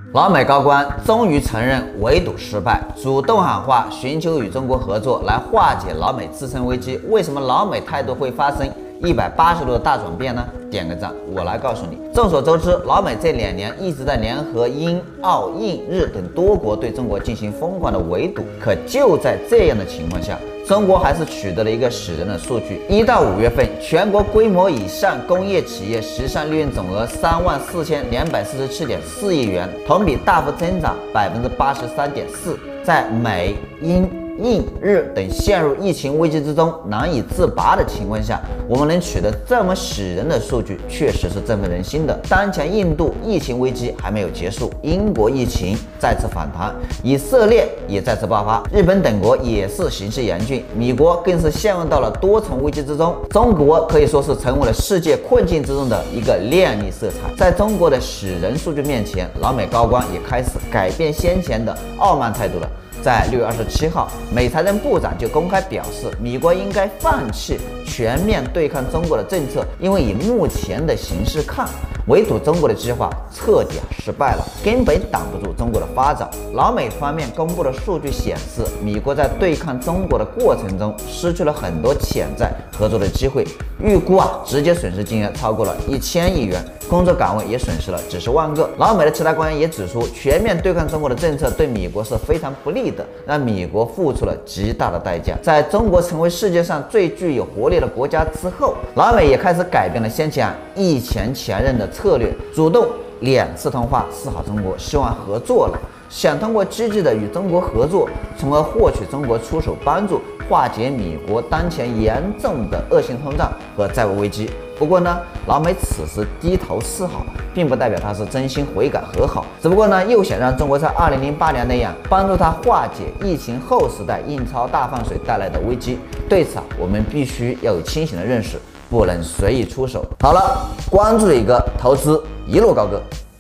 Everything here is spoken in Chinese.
老美高官终于承认围堵失败，主动喊话寻求与中国合作来化解老美自身危机。为什么老美态度会发生180度的大转变呢？点个赞，我来告诉你。众所周知，老美这2年一直在联合英、澳、印、日等多国对中国进行疯狂的围堵。可就在这样的情况下，中国还是取得了一个使人的数据：1到5月份，全国规模以上工业企业实现利润总额34247.4亿元，同比大幅增长83.4%。在美、英、印、日等陷入疫情危机之中难以自拔的情况下，我们能取得这么使人的数据，确实是振奋人心的。当前印度疫情危机还没有结束，英国疫情再次反弹，以色列也再次爆发，日本等国也是形势严峻，米国更是陷入到了多重危机之中。中国可以说是成为了世界困境之中的一个亮丽色彩。在中国的使人数据面前，老美高官也开始改变先前的傲慢态度了。在6月27号，美财政部长就公开表示，米国应该放弃全面对抗中国的政策，因为以目前的形势看，围堵中国的计划彻底失败了，根本挡不住中国的发展。老美方面公布的数据显示，米国在对抗中国的过程中失去了很多潜在合作的机会，预估直接损失金额超过了1000亿元，工作岗位也损失了几十万个。老美的其他官员也指出，全面对抗中国的政策对米国是非常不利的，让米国付出了极大的代价。在中国成为世界上最具有活力的国家之后，老美也开始改变了先前一前前任的策略，主动2次通话示好中国，希望合作了，想通过积极的与中国合作，从而获取中国出手帮助，化解米国当前严重的恶性通胀和债务危机。不过呢，老美此时低头示好，并不代表他是真心悔改和好，只不过呢，又想让中国在2008年那样帮助他化解疫情后时代印钞大放水带来的危机。对此我们必须要有清醒的认识，不能随意出手。好了，关注一个投资一路高歌。